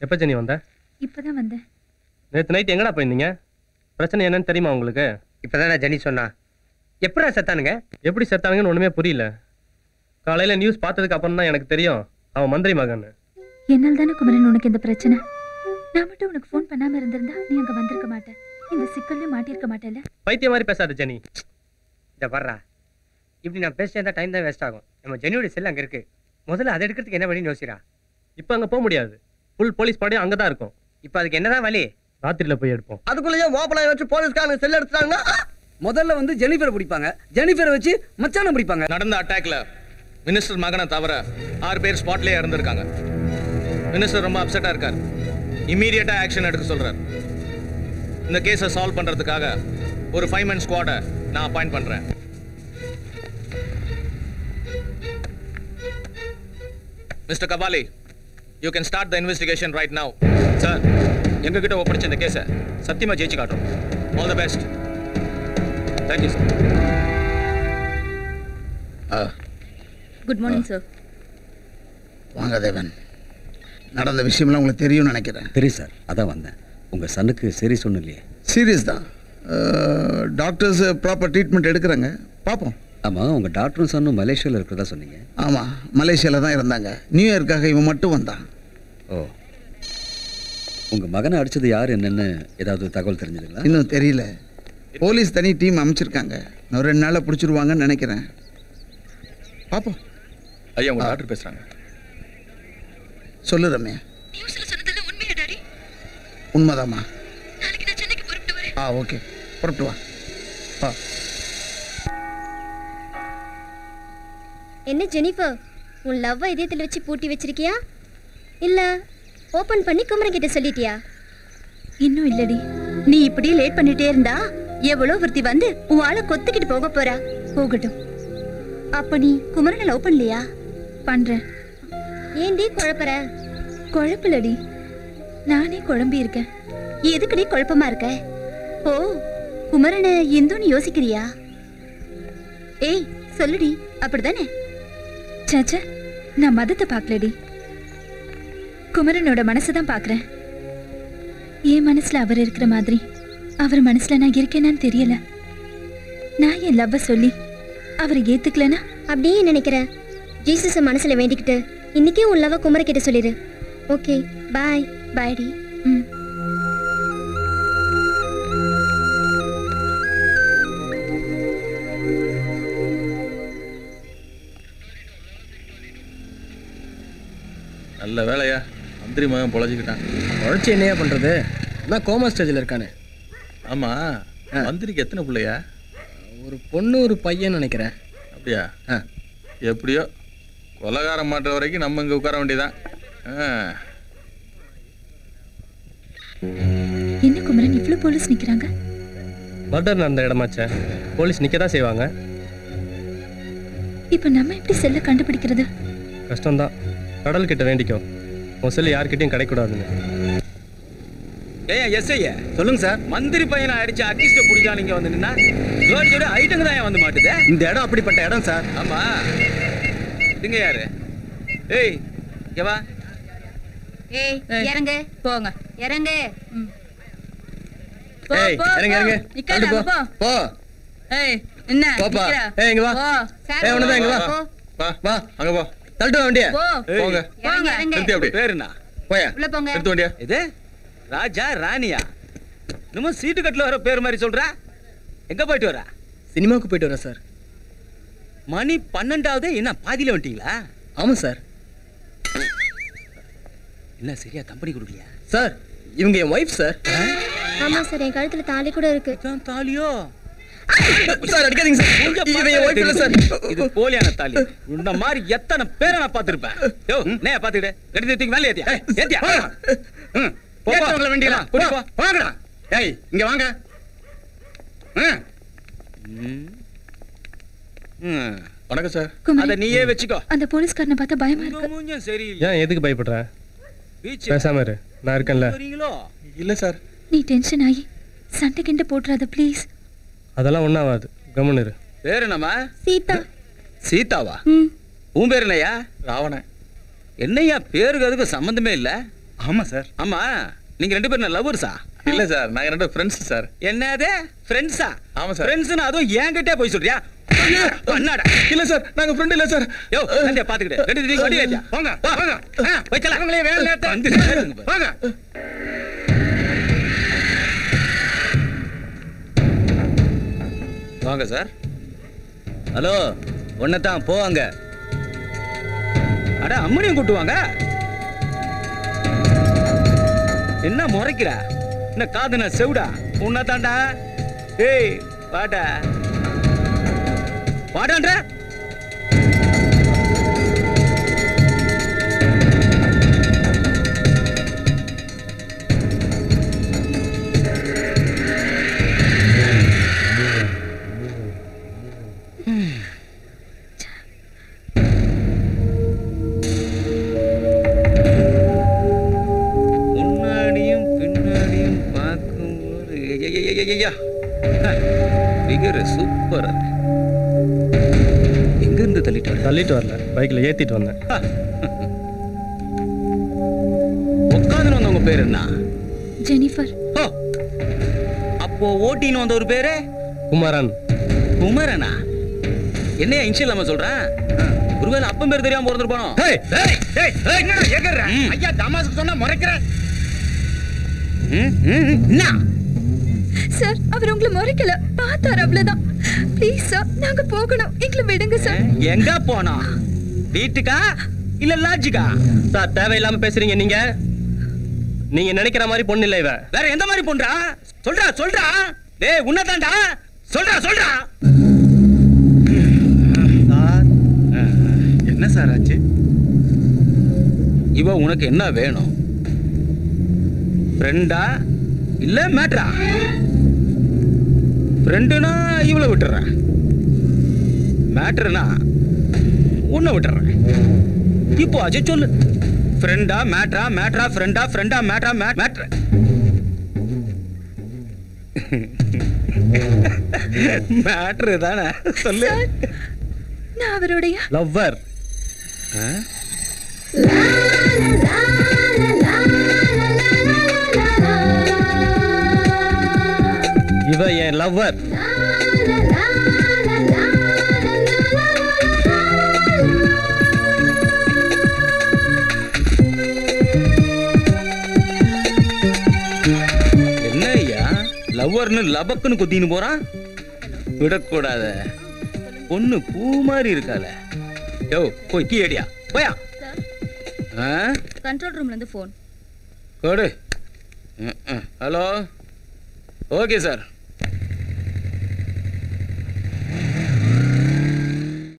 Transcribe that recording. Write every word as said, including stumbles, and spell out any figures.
எப்போ ஜெனி வந்த? இப்பதான் வந்தேன். நேற்று நைட் எங்கடா போயிருந்தீங்க? பிரச்சனை என்னன்னு தெரியுமா உங்களுக்கு? இப்போதானே ஜெனி சொன்னா. எப்படா செத்தானுங்க? எப்படி செத்தானுங்கன்னு ஒன்றுமே புரியல. காலையில் நியூஸ் பார்த்ததுக்கு அப்புறம் தான் எனக்கு தெரியும் அவன் மந்திரி மகன். என்னால் தானே குமரன் உனக்கு இந்த பிரச்சனை. நான் மட்டும் உனக்கு ஃபோன் பண்ணாமல் இருந்திருந்தா நீ அங்கே வந்திருக்க மாட்டேன். இந்த சிக்கல்லே மாட்டியிருக்க மாட்டேன்ல. பைத்திய மாதிரி பேசாத ஜெனி. இதை வர்றா, இப்படி நான் பேசிட்டு இருந்தால் டைம் தான் வேஸ்ட் ஆகும். நம்ம ஜெனியோட செல் அங்கே இருக்கு. முதல்ல அதை எடுக்கிறதுக்கு என்ன வழின்னு யோசிக்கிறா. இப்போ அங்கே போக முடியாது. ஃபுல் போலீஸ் படையும் அங்கே தான் இருக்கும். இப்போ அதுக்கு என்னதான் வழி? ராத்திரியில் போய் எடுப்போம். அதுக்குள்ளேயே ஓப்பனாக வச்சு போலீஸ்காரங்க செல் எடுத்துட்டாங்கன்னா முதல்ல வந்து ஜெனிஃபரை பிடிப்பாங்க. ஜெனிஃபரை வச்சு மச்சான பிடிப்பாங்க. நடந்த அட்டாக்ல மினிஸ்டர் மகனை தவிர ஆறு பேர் ஸ்பாட்லேயே இறந்துருக்காங்க. மினிஸ்டர் ரொம்ப அப்செட்டா இருக்கார். இமீடியட்டா ஆக்ஷன் எடுக்க சொல்றார். இந்த கேஸை சால்வ் பண்றதுக்காக ஒரு ஃபைவ் மேன் ஸ்குவாடை நான் அப்பாயிண்ட் பண்றேன். Mister Kabali, you can start the investigation right now. Sir, எங்ககிட்ட ஒப்படைச்ச இந்த கேஸை சத்தியமா ஜெயிச்சு காட்டுறோம். All the best. Thank you sir. Good morning sir. வாங்க தேவன். நடந்த விஷயம்லாம் உங்களுக்கு தெரியும்னு நினைக்கிறேன். தெரியும் சார், அதான் வந்தேன். உங்கள் சனுக்கு சரி சொன்ன இல்லையே? சீரியஸ் தான். டாக்டர்ஸ் ப்ராப்பர் ட்ரீட்மெண்ட் எடுக்கிறாங்க. பார்ப்போம். ஆமாம், உங்கள் டாக்டரும் சன்னும் மலேசியாவில் இருக்கிறதா சொன்னீங்க. ஆமாம், மலேசியாவில் தான் இருந்தாங்க. நியூ இயர்க்காக இவன் மட்டும் வந்தான். ஓ, உங்கள் மகனை அடித்தது யார் என்னன்னு ஏதாவது தகவல் தெரிஞ்சதுங்களா? இன்னும் தெரியல. போலீஸ் தனி டீம் அமைச்சிருக்காங்க. இன்னும் ரெண்டு நாளில் பிடிச்சிருவாங்கன்னு நினைக்கிறேன். பார்ப்போம். ஐயா, உங்கள் டாக்டர் பேசுகிறாங்க. சொல்லு ரம்யா. உண்மைதாம்மா. ஆ, ஓகே, புறப்பட்டு வா. ஆ. என்ன ஜெனிஃபர், உன் லவ்வை இதயத்தில் வச்சு பூட்டி வச்சிருக்கியா இல்ல ஓபன் பண்ணி குமரன் கிட்ட சொல்லிட்டியா? இன்னும் இல்லடி. நீ இப்படி லேட் பண்ணிட்டே இருந்தா எவ்வளோ ஒருத்தி வந்து உன் ஆளை கொத்திக்கிட்டு போக போறா. போகட்டும். அப்ப நீ குமரனை லவ் பண்ணலையா? பண்றேன். ஏண்டி குழப்பற? குழப்பலடி, நானே குழம்பி இருக்கேன். எதுக்குடி குழப்பமா இருக்க? ஓ, குமரனை இந்துன்னு யோசிக்கிறியா? ஏய் சொல்லுடி, அப்படிதானே? சாச்சா, நான் மதத்தை பார்க்கலடி, குமரனோட மனசை பாக்குறேன். என் மனசுல அவர் இருக்கிற மாதிரி அவர் மனசுல நான் இருக்கேனான்னு தெரியல. நான் என் லவ்வ சொல்லி அவரை ஏத்துக்கலனா அப்படியே நினைக்கிறேன். ஜீசஸ மனசுல வேண்டிக்கிட்டு இன்னைக்கே உன் லவ்வ குமர கிட்ட சொல்லிடு. Okay, bye. பாய் டி. ம். நல்ல வேலையா, மந்திரி மகன் பொழைச்சிக்கிட்டான். உழைச்சி என்னையா பண்ணுறது? நான் கோமா ஸ்டேஜில் இருக்கானே. ஆமாம், மந்திரிக்கு எத்தனை பிள்ளையா? ஒரு பொண்ணு ஒரு பையன் நினைக்கிறேன். அப்படியா? ஆ, எப்படியோ கொலகாரம் மாட்டுற வரைக்கும் நம்ம இங்கே உட்கார வேண்டியதான். என்ன குமரன், இவ்வளவு போலீஸ் நிக்கிறாங்க? மர்டர் நடந்த இடமாச்சே, போலீஸ் நிற்க தான் செய்வாங்க. இப்போ நம்ம எப்படி செல்ல கண்டுபிடிக்கிறது? கஷ்டம்தான். கடல் கிட்ட வேண்டிக்கோ, உன் செல்லு யார்கிட்டையும் கிடைக்கூடாதுன்னு. ஏன் எஸ்ஐயா சொல்லுங்க சார். மந்திரி பையனை அடிச்சு அட்லீஸ்ட் பிடிச்சா நீங்க வந்து நின்னா ஜோடி ஜோடி ஐட்டங்க தான் வந்து மாட்டுது. இந்த இடம் அப்படிப்பட்ட இடம் சார். ஆமா, இதுங்க யாரு? ஏய் இங்க வா. ஏய் இறங்க, போங்க இறங்க. ஏய் இறங்க இறங்க. தள்ளு போ போ. ஏய் என்ன போப்பா. ஏய் இங்க வா. ஏய் உனதான் இங்க வா. வா வா, அங்க போ. தள்ளிட்டு வா வண்டியா. போங்க. போங்க இறங்க. நிறுத்தி அப்படி. பேர் என்ன? போயா. உள்ள போங்க. நிறுத்து வண்டியா. இது ராஜா ராணியா? நம்ம சீட்டு கட்டில வர பேர் மாதிரி சொல்றா. எங்க போயிட்டு வரா? சினிமாவுக்கு போயிட்டு வரேன் சார். மணி பன்னெண்டாவது, என்ன பாதியில வந்துட்டீங்களா? ஆமாம் சார். என்ன சரியா கம்பெனி கொடுக்கலையா? சார் இவங்க என் ஒய்ஃப் சார். ஆமா சார், என் கழுத்துல தாலி கூட இருக்கு. தாலியோ? சார் அடிக்காதீங்க சார். இவங்க என் ஒய்ஃப் இல்ல சார். இது போலியான தாலி. இந்த மாதிரி எத்தனை பேரை நான் பார்த்திருப்பேன். யோ நே பாத்துக்கிடு. கட்டி தூக்கி மேலே ஏத்தியா? ஏத்தியா? ம். போப்பா. ஏத்துங்கள வண்டியா. போ போ. வாங்கடா. ஏய் இங்க வாங்க. ம். ம். வணக்கம் சார். அத நீயே வெச்சுக்கோ. அந்த போலீஸ்காரனை பார்த்தா பயமா இருக்கு. மூஞ்சும் சரியில்லை. ஏன் எதுக்கு பயப்படுற? பீச் பேசாம இரு, நான் இருக்கேன்ல. வரீங்களோ? இல்லை சார். நீ டென்ஷன் ஆகி சண்டை கிண்ட போட்டுறாத ப்ளீஸ். அதெல்லாம் ஒன்றாகாது, கம்முன்னு இரு. பேர் என்னம்மா? சீதா. சீதாவா? ம். உன் பேர் என்னையா? ராவணன். என்னையா பேருக்கு அதுக்கு சம்பந்தமே இல்ல. ஆமா சார். ஆமா, நீங்க ரெண்டு பேரும் லவ்வர்ஸா? இல்ல சார், நாங்க ரெண்டு ஃப்ரெண்ட்ஸ் சார். என்னது ஃப்ரெண்ட்ஸா? ஆமா சார். ஃப்ரெண்ட்ஸ்னா அதுவும் என்கிட்டே போய் சொல்றியா? பண்ணாடா. இல்ல சார், நாங்க ஃப்ரெண்ட் இல்ல சார். யோ நந்தியா பாத்துக்கிட்டு ரெண்டு நீங்க வண்டி ஏத்தியா போங்க போங்க. போய் चला உங்களே வேலை நேரத்தை வந்து போங்க. வாங்க சார். ஹலோ ஒன்னதான் போவாங்க. அட அம்மனியும் கூட்டுவாங்க. என்ன முறைக்கிற? என்ன காதுனா செவுடா? உன்னதான்டா. ஏய் வாடா வாடான்ற. முன்னாடியும் பின்னாடியும் பார்க்கும்போது பிகர் சூப்பர். எங்க இருந்து தள்ளிட்டு வர? தள்ளிட்டு வரல, பைக்ல ஏத்திட்டு வந்தேன். உட்காந்து வந்தவங்க பேர் என்ன? ஜெனிஃபர். ஓ, அப்போ ஓட்டின்னு வந்த ஒரு பேரு குமாரன். குமரனா? என்னையா இன்ஷியல் நம்ம சொல்றேன்? ஒருவேளை அப்பன் பேர் தெரியாம பிறந்திருப்பானோ? ஐயா தமாசுக்கு சொன்னா முறைக்கிறேன். சார் அவர் உங்களை முறைக்கல, பார்த்தார் அவ்வளவுதான். ப்ளீஸ் சார், நாங்க போகணும், எங்களை விடுங்க சார். எங்க போனா? வீட்டுக்கா இல்ல லாட்ஜுக்கா? சார் தேவையில்லாம பேசுறீங்க நீங்க. நீங்க நினைக்கிற மாதிரி பொண்ணு இல்ல இவ. வேற எந்த மாதிரி பொண்ணா? சொல்றா சொல்றா. டேய் உன்னதான்டா. சொல்றா சொல்றா. சார் என்ன சார் ஆச்சு? இவ உனக்கு என்ன வேணும்? ஃப்ரெண்டா இல்ல மேட்ரா? ஃப்ரெண்டுனா இவளை விட்டுறேன், மேட்ருனா உன்னை விட்டுறேன். இப்போ அஜய் சொல்லு, ஃப்ரெண்டா மேட்ரா? மேட்ரா ஃப்ரெண்டா? ஃப்ரெண்டா மேட்ரா? மேட்ரு மேட்ரு தானே சொல்லு. நான் அவருடைய லவ்வர். இவ என் லவ்வர். என்ன ஐயா லவ்வர்னு லபக்குன்னு குத்தின்னு போறான்? விடக்கூடாத, பொண்ணு பூ மாதிரி இருக்கால. யோ போய் கீ அடியா போயா. கண்ட்ரோல் ரூம்ல இருந்து போன் கொடு. Hello, okay sir.